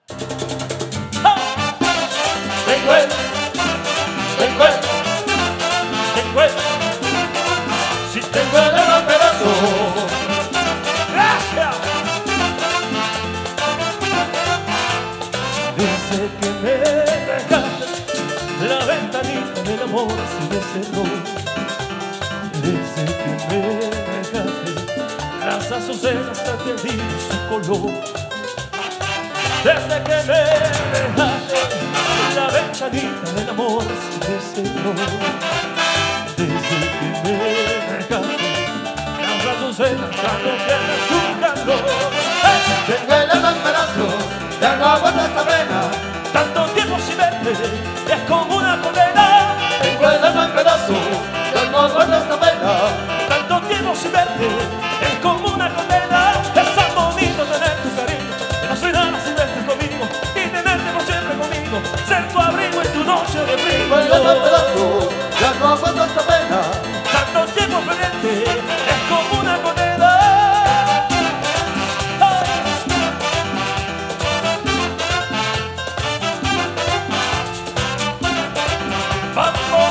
Tengo el, si tengo el alma en pedazos. Gracias. Desde que me dejaste, la ventanita del amor se me cerró. Desde que me dejaste, las azucenas han perdido su color. Desde que me dejaste, la ventanita del amor se me cerró. Desde que me dejaste, las azucenas ya no tienen su calor. Tengo el alma en pedazos, ya no aguanto esta pena. Tanto tiempo sin verte es como una condena. Tengo el alma en pedazos, ya no aguanto esta pena. Tanto tiempo sin verte es como una condena. Es tan bonito tener tu cariño, que no soy nada sin verte conmigo, y tenerte por siempre conmigo, ser tu abrigo en tu noche de frío. Tengo el alma en pedazos, ya no aguanto esta pena. Tanto tiempo perderte es como una condena. Vamos,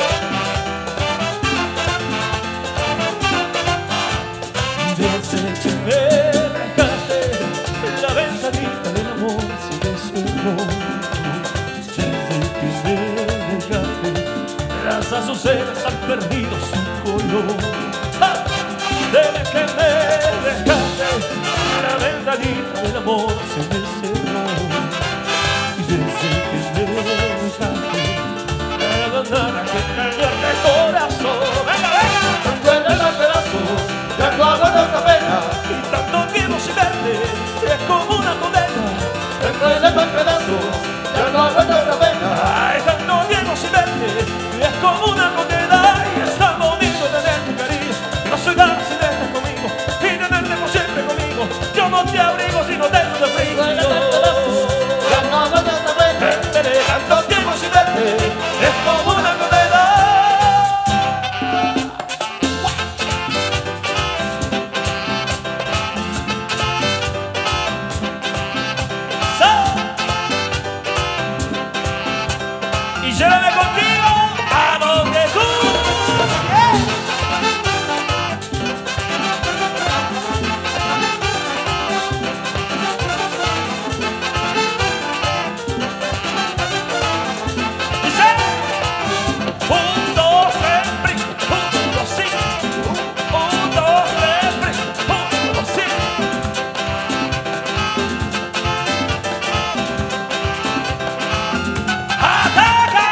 desde que me dejaste, la ventanita del amor se me cerró. Desde que me dejaste, las azucenas han perdido su color. Desde que me dejaste, la ventanita del amor se me cerró. Desde que me dejaste, nada que cayó en el corazón. ¡Venga, venga! Tengo el alma en pedazos, ya no aguanto esta pena. Y tanto tiempo sin verte es como una condena. Tengo el alma en pedazos, ya no aguanto esta pena. Ay, tanto tiempo sin verte es como una condena. Y es tan bonito tener tu cariño, que no soy nada si no estás conmigo, y tenerte por siempre conmigo. Yo no te abrigo si no tengo de frío. Tengo el alma en pedazos, ya no aguanto esta pena. Tanto tiempo sin verte es como una condena. Y llévame contigo a donde tú. Dice 1, 2, 3, brinco, 1, 2, 5. 1, 2, 3, brinco, 1, 2, 5. ¡Ataca!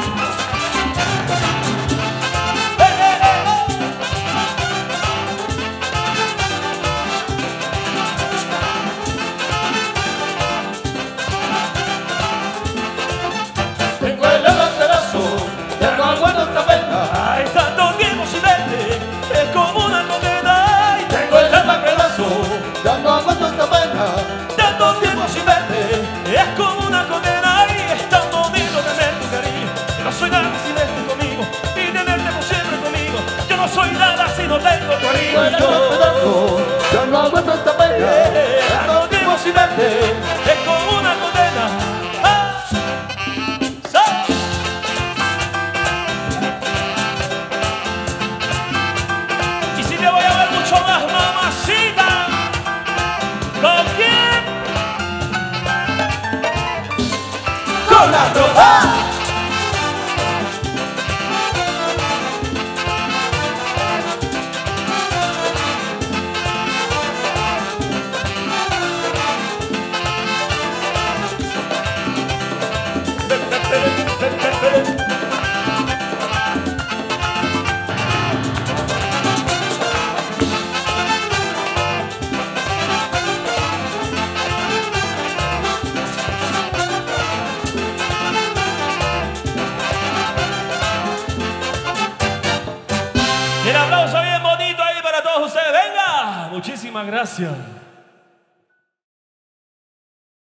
Tengo el alma en pedazos, ya no aguanto esta pena. Ay, tanto tiempo sin verte es como una condena. Ay, Tengo el alma en pedazos, ya no aguanto esta pena. tanto tiempo sin verte es como una condena. Y es tan bonito tener tu cariño, que no soy nada si no estés conmigo, y tenerte por siempre conmigo. Yo no soy nada si no tengo tu Tengo el alma en cariño. pedazos, ya no aguanto esta pena. Tanto tiempo sin verte es como una condena. Y si te voy a ver mucho más, mamacita, ¿con quién? Con la tropa. El aplauso bien bonito ahí para todos ustedes. Venga, muchísimas gracias.